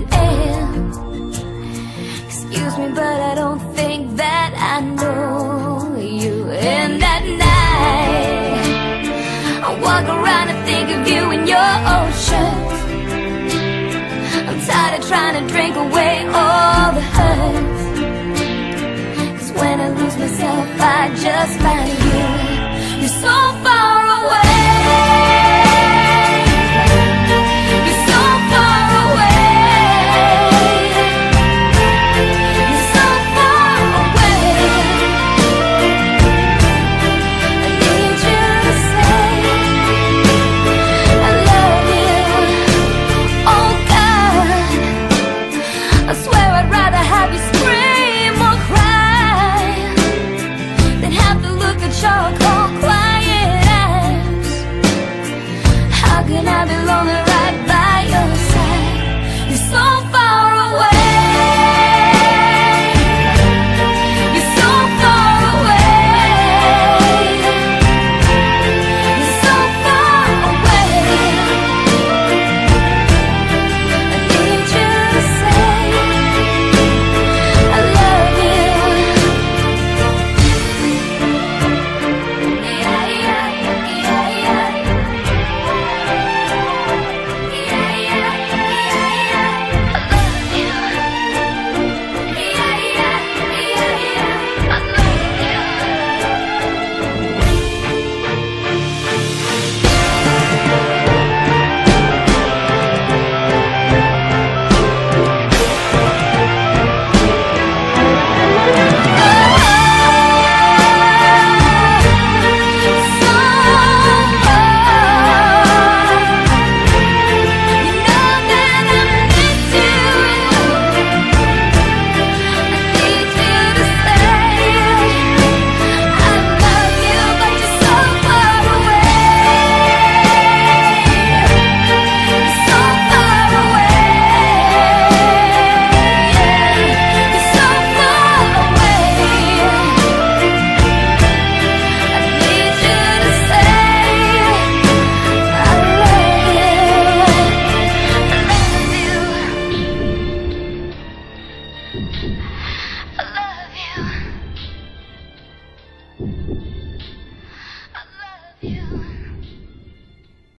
it ends. Excuse me, but I don't think that I know you. And at night I walk around and think of you in your oceans. I'm tired of trying to drink away all the hurt. 'Cause when I lose myself, I just find you. You're so far away. I love you.